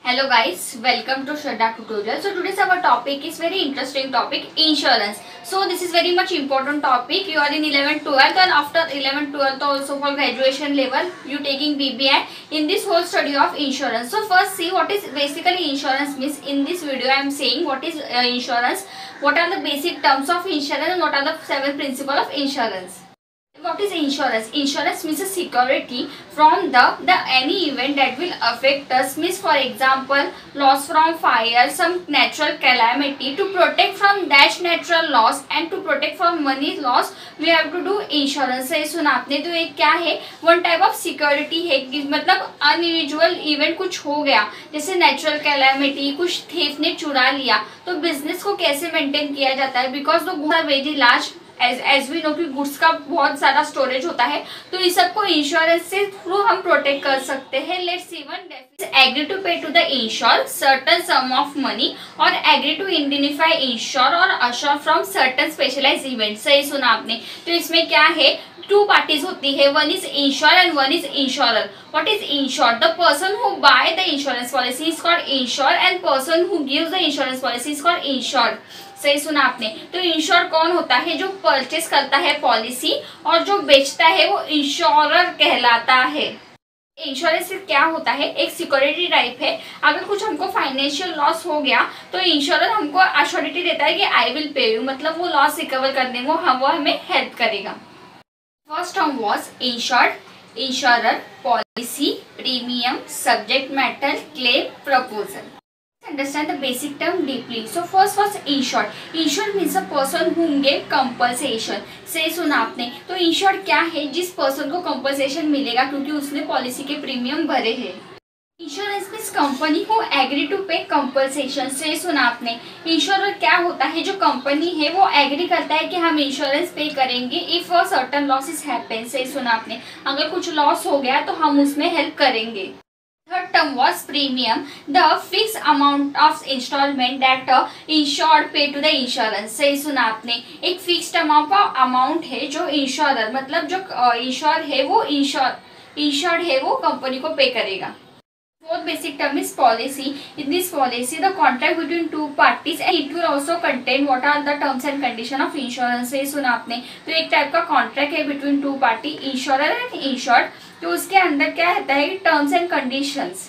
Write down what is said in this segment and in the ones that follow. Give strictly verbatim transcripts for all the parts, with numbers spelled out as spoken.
Hello guys, welcome to Shraddha Tutorial. So today's our topic is very interesting topic, insurance. So this is very much important topic. You are in eleventh, twelfth and after eleventh, twelfth also for graduation level you taking B B I in this whole study of insurance. So first see what is basically insurance means. In this video I am saying what is uh, insurance, what are the basic terms of insurance and what are the seven principles of insurance. What is insurance? Insurance means a security from the the any event that will affect us. Means for example loss from fire, some natural calamity. To protect from that natural loss and to protect from money loss we have to do insurance. सही सुना आपने. तो ये क्या है? One type of security है कि मतलब अनयूजुअल इवेंट कुछ हो गया जैसे नेचुरल कैलामिटी, कुछ थीफ ने चुरा लिया तो बिजनेस को कैसे मेंटेन किया जाता है. Because the very large age age we know कि गुड्स का बहुत सारा स्टोरेज होता है तो इस सबको इंश्योरेंस से थ्रू हम प्रोटेक्ट कर सकते हैं. Let's see one agree to pay to the insure certain sum of money और एग्री टू इंडिनिफाई इंश्योर और assure from certain specialise event. सही सुना आपने. तो इसमें क्या है, टू पार्टीज होती है, one is insure and one is insurer. What is insure? The person who buy the insurance policy is called insure and person who gives the insurance policy is called insured. सही सुना आपने. तो ensure कौन होता है? जो purchase करता है पॉलिसी और जो बेचता है वो इंश्योरर कहलाता है. इंश्योरेंस से क्या होता है, एक सिक्योरिटी टाइप है. अगर कुछ हमको फाइनेंशियल लॉस हो गया तो इंश्योरर हमको अश्योरिटी देता है कि आई विल पे यू, मतलब वो लॉस रिकवर करने में हम वो हमें हेल्प करेगा. First term was insured, insurer, policy, premium, subject matter, claim, proposal. Understand the basic term deeply. So first was insured. Insured means a person whom gave compensation. से सुना आपने. तो insured क्या है? जिस पर्सन को compensation मिलेगा क्योंकि उसने पॉलिसी के प्रीमियम भरे हैं. इंश्योरेंस मीन्स कंपनी को एग्री टू पे कंपनसेशन. से सुना आपने. इंश्योरर क्या होता है? जो कंपनी है वो एग्री करता है कि हम इंश्योरेंस पे करेंगे if a certain losses happen. से सुना आपने. अगर कुछ लॉस हो गया तो हम उसमें हेल्प करेंगे. Third term was premium, the fixed amount of installment that uh, insured pay to the insurance. सही सुना आपने. एक फिक्स्ड अमाउंट का अमाउंट है जो इंश्योरर मतलब जो इंश्योर uh, है वो इंश्योर इंश्योर्ड है वो कंपनी को पे करेगा. Fourth basic term is policy. In this policy, the contract between two parties and it will also contain what are the terms and condition of insurance. से सुना आपने. तो एक टाइप का कॉन्ट्रैक्ट है between two party, insurer and insured. तो उसके अंदर क्या रहता है, terms and conditions.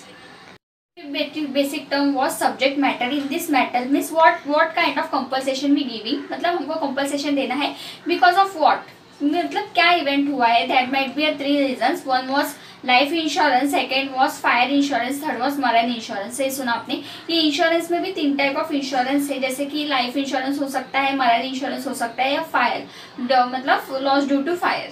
Basic term was subject matter. In this matter means what what kind of compensation we giving, मतलब हमको कंपनसेशन देना है बिकॉज ऑफ व्हाट, मतलब क्या इवेंट हुआ है. That might be a three reasons. One was life insurance, second was fire insurance, third was marine insurance. सही सुना आपने. ये इंश्योरेंस में भी तीन टाइप ऑफ इंश्योरेंस है जैसे कि लाइफ इंश्योरेंस हो सकता है, मराइन इंश्योरेंस हो सकता है या फायर मतलब loss due to fire.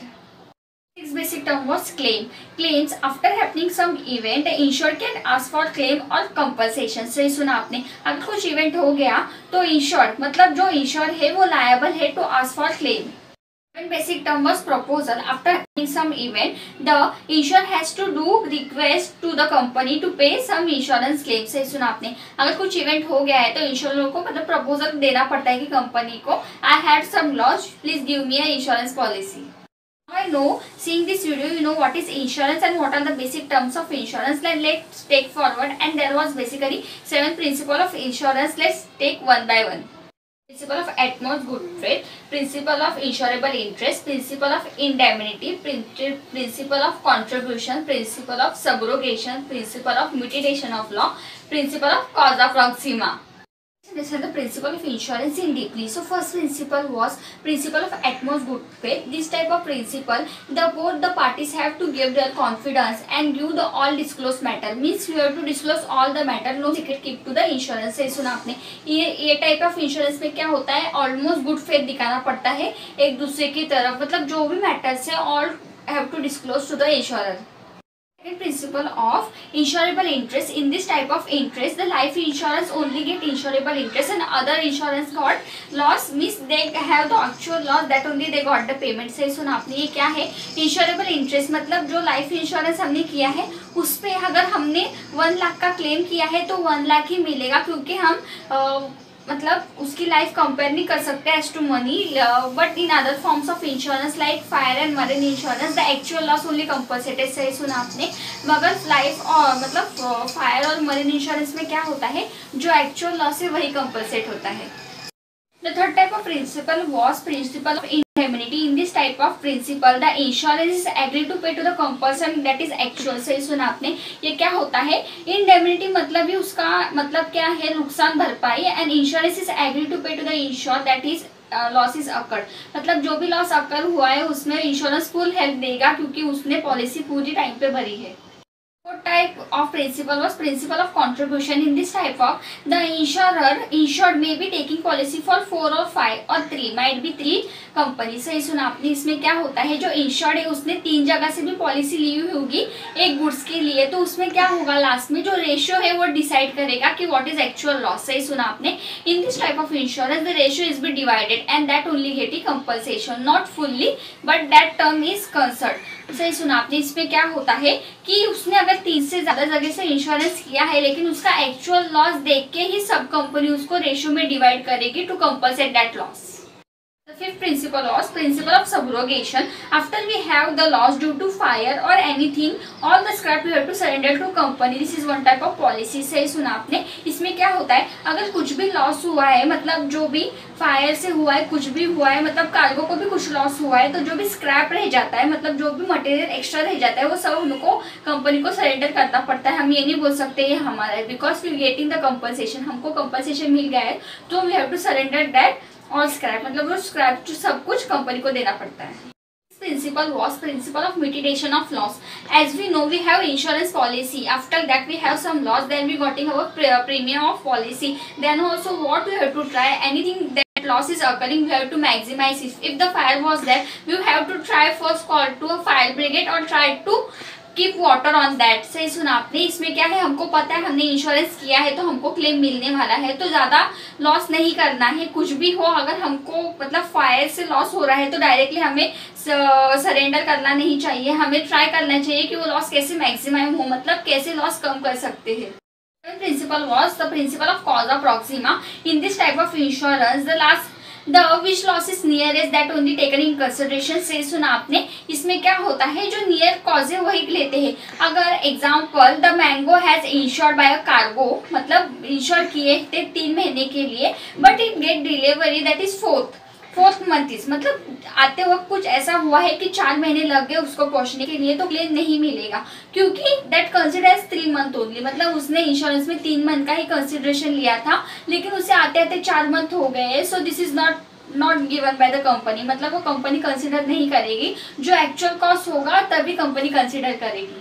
Sixth basic term was claim. Claims after happening some event, the insured can ask for claim or compensation. सही सुना आपने. अगर कुछ इवेंट हो गया तो इंश्योर्ड मतलब जो इंश्योर है वो लायबल है to ask for claim. Seventh basic term was proposal. After happening some event, the insurer has to do request to the company to pay some insurance claim. सही सुना आपने. अगर कुछ इवेंट हो गया है तो इंश्योरर को मतलब प्रपोजल देना पड़ता है कि कंपनी को I had some loss, please give me a insurance policy. I know, seeing this video you know what is insurance and what are the basic terms of insurance. Then let's take forward, and there was basically seven principle of insurance. Let's take one by one. Principle of utmost good faith, principle of insurable interest, principle of indemnity, principle of contribution, principle of subrogation, principle of mitigation of law, principle of causa proxima. Understand the principle of insurance in deeply. So first principle was principle of utmost good faith. This type of principle, the both the parties have to give their confidence and give the all disclosed matter. Means you have to disclose all the matter, no secret keep to the insurance. सही सुना आपने. ये ये type of insurance में क्या होता है, almost good faith दिखाना पड़ता है एक दूसरे की तरफ, मतलब जो भी मैटर्स है all have to disclose to the insurer. Principle of insurable interest. In this type of interest, the life insurance only get insurable interest and other insurance got loss means they have the actual loss that only they got the payment. सही सुना आपने. ये क्या है, insurable interest मतलब जो life insurance हमने किया है उस पे अगर हमने वन लाख का क्लेम किया है तो वन लाख ही मिलेगा क्योंकि हम मतलब उसकी लाइफ कंपेयर नहीं कर सकते as to money, but in other forms of insurance like fire and marine insurance the actual loss only compensated. सही सुना आपने। मगर लाइफ और मतलब फायर और मरीन इंश्योरेंस में क्या होता है, जो एक्चुअल लॉस है वही कंपनसेट होता है। The third type of principle was principle of indemnity. In this type of principle, the insurance is agreed to pay to the compulsion that is actual। सही सुना आपने। ये क्या होता है, indemnity मतलब ही उसका मतलब क्या है, नुकसान भरपाई, and insurance is agreed to pay to the insured that is loss is occurred. मतलब जो भी लॉस अकर हुआ है उसमें इंश्योरेंस फुल हेल्प देगा क्योंकि उसने पॉलिसी पूरी टाइम पे भरी है। Fourth type of principle was principle of contribution. In this type of, the insurer insured may be taking policy for four or five or three, might be three company। सही सुना आपने। इसमें क्या होता है, जो इंश्योर्ड है उसने तीन जगह से भी पॉलिसी ली हुई होगी एक गुड्स के लिए, तो उसमें क्या होगा, लास्ट में जो रेशियो है वो डिसाइड करेगा कि व्हाट इज एक्चुअल लॉस। सही सुना आपने। In this type of insurance the ratio is be divided and that only getting compensation, not fully but that term is concern. सही सुना आपने। इसमें क्या होता है कि उसने अगर तीन से ज्यादा जगह से इंश्योरेंस किया है लेकिन उसका एक्चुअल लॉस देख के ही सब कंपनी उसको रेशियो में डिवाइड करेगी to compensate that loss. The fifth principle was principle of subrogation. After we have the loss due to fire or anything, all the scrap we have to surrender to company. This is one type of policy। सही सुना आपने। इसमें क्या होता है, अगर कुछ भी लॉस हुआ है, मतलब जो भी फायर से हुआ है, कुछ भी हुआ है, मतलब कार्गो को भी कुछ लॉस हुआ है, तो जो भी स्क्रैप रह जाता है, मतलब जो भी मटेरियल एक्स्ट्रा रह जाता है, वो सब हमको कंपनी को सरेंडर करना पड़ता है। हम ये नहीं बोल सकते ये हमारा है, because we getting the compensation, हमको कंपनसेशन मिल गया है तो we have to surrender that और स्क्रैप, मतलब वो स्क्रैप जो सब कुछ कंपनी को देना पड़ता है। Principle was principle of mitigation of loss. As we know, we have insurance policy. After that, we have some loss. Then we getting our pre premium of policy. Then also, what we have to try, anything that loss is occurring, we have to maximize it. If the fire was there, we have to try first call to a fire brigade or try to keep water on that. सही सुना आपने। इसमें क्या है, हमको पता है हमने इंश्योरेंस किया है तो हमको क्लेम मिलने वाला है, तो ज्यादा लॉस नहीं करना है। कुछ भी हो, अगर हमको मतलब फायर से लॉस हो रहा है तो डायरेक्टली हमें सरेंडर करना नहीं चाहिए, हमें ट्राई करना चाहिए कि वो लॉस कैसे मैक्सिमम हो, मतलब कैसे लॉस कम कर सकते हैं। Principle was the principle of causa proxima. In this type of insurance, the last the which loss is nearest that only taken in consideration। से सुना आपने। इसमें क्या होता है, जो नियर कॉज है वही लेते हैं। अगर example the mango has insured by a cargo, मतलब इंश्योर किए थे तीन महीने के लिए, but it get delivery that is fourth fourth month is, मतलब आते वक्त कुछ ऐसा हुआ है कि चार महीने लग गए उसको पहुंचने के लिए, तो क्लेम नहीं मिलेगा क्योंकि that considers three month only, मतलब उसने इंश्योरेंस में तीन मंथ का ही कंसिडरेशन लिया था लेकिन उसे आते आते चार मंथ हो गए। So this is not not given by the company, मतलब वो कंपनी कंसिडर नहीं करेगी, जो एक्चुअल कॉस्ट होगा तभी कंपनी कंसिडर करेगी।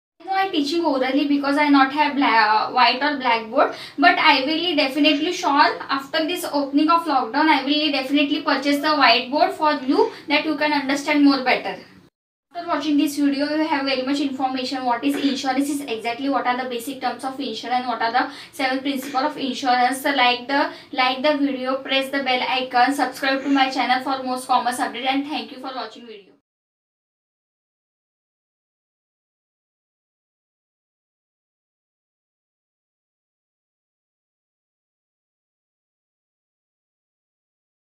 I teaching orally because I not have black, white or blackboard, but I will definitely sure after this opening of lockdown I will definitely purchase the whiteboard for you that you can understand more better. After watching this video, you have very much information what is insurance is exactly, what are the basic terms of insurance, what are the seven principles of insurance. So like the like the video, press the bell icon, subscribe to my channel for most commerce update, and thank you for watching video.